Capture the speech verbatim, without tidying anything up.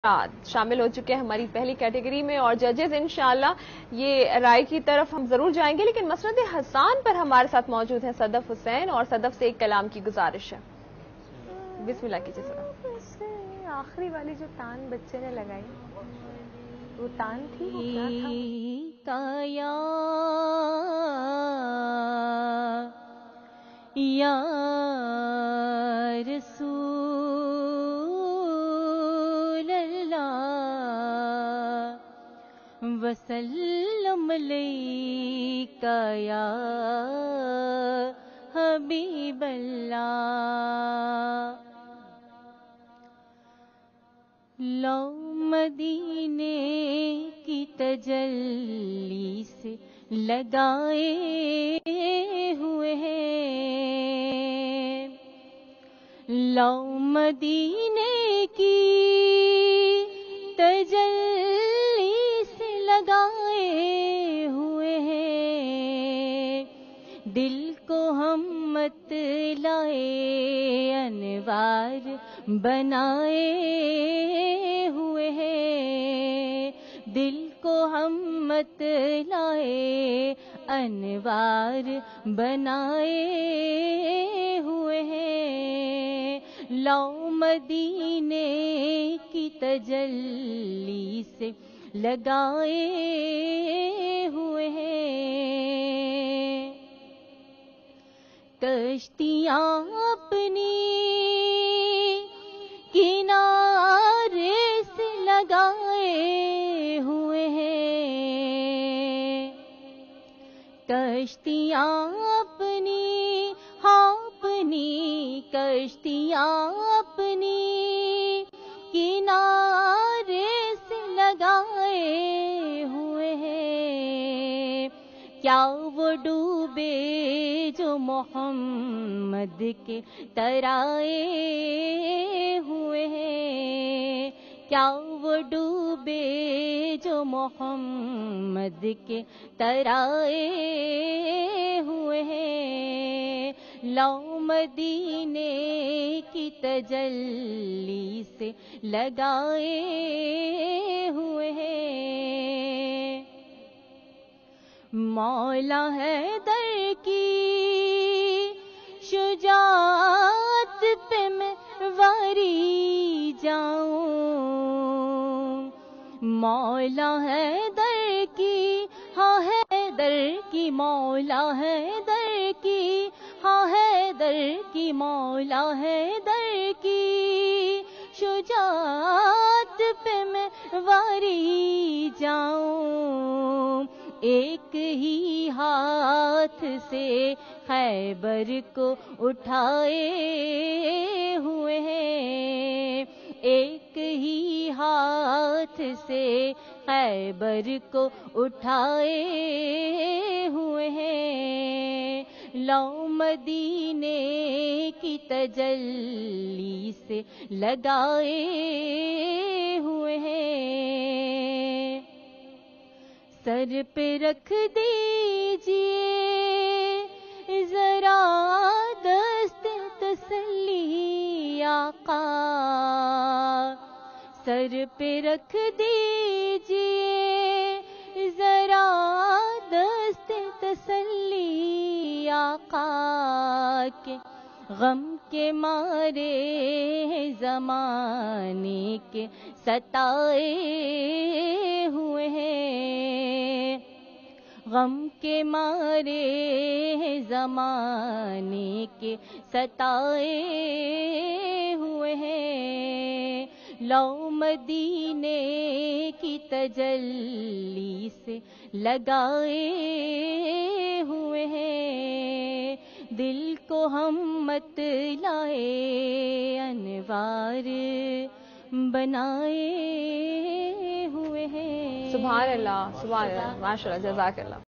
شامل ہو چکے ہیں ہماری پہلی کیٹیگری میں، اور ججز انشاءاللہ یہ رائے کی طرف ہم ضرور جائیں گے، لیکن مسند حسان پر ہمارے ساتھ موجود ہیں صدف حسین، اور صدف سے ایک کلام کی گزارش ہے۔ بسم اللہ کیجیے صدف۔ آخری والی جو تان بچے نے لگائی وہ تان تھی، وہ کیا تھا؟ یا رسول اللہ وسلم علیک یا حبیب اللہ، لو مدینے کی تجلی سے لگائے ہوئے ہیں، لو مدینے کی تجلی سے لگائے ہوئے ہیں، دل کو ہم مت لائے انوار بنائے ہوئے ہیں، دل کو ہم مت لائے انوار بنائے ہوئے ہیں، لو مدینے کی تجلی سے لگائے ہوئے ہیں، کشتیاں اپنی کنارے سے لگائے ہوئے ہیں، کشتیاں اپنی ہاں اپنی کشتیاں اپنی کنارے سے لگائے ہوئے ہیں، کیا وہ ڈوبے جو محمد کے ترائے ہوئے ہیں، کیا وہ ڈوبے جو محمد کے ترائے ہوئے ہیں، لو مدینے کی تجلی سے لگائے ہوئے ہیں، مولا حیدر کی شجاعت پہ میں واری جاؤں، مولا حیدر کی ہاں حیدر کی مولا حیدر کی ہاں حیدر کی مولا حیدر کی شجاعت پہ میں واری جاؤں، ایک ہی ہاتھ سے خیبر کو اٹھائے ہوئے ہیں، ایک ہی ہاتھ سے خیبر کو اٹھائے ہوئے ہیں، لو مدینے کی تجلی سے لگائے ہوئے ہیں، سر پہ رکھ دیجئے ذرا دست تسلی آقا، سر پہ رکھ دیجئے ذرا دست تسلی آقا، کے غم کے مارے زمانے کے ستائے ہوئے ہیں، غم کے مارے زمانے کے ستائے ہوئے ہیں، لو مدینے کی تجلی سے لگائے ہوئے ہیں، دل کو ہم مت لائے انوار بنائے ہوئے ہیں۔ سبحان اللہ، سبحان اللہ، ماشاء اللہ، جزاک اللہ۔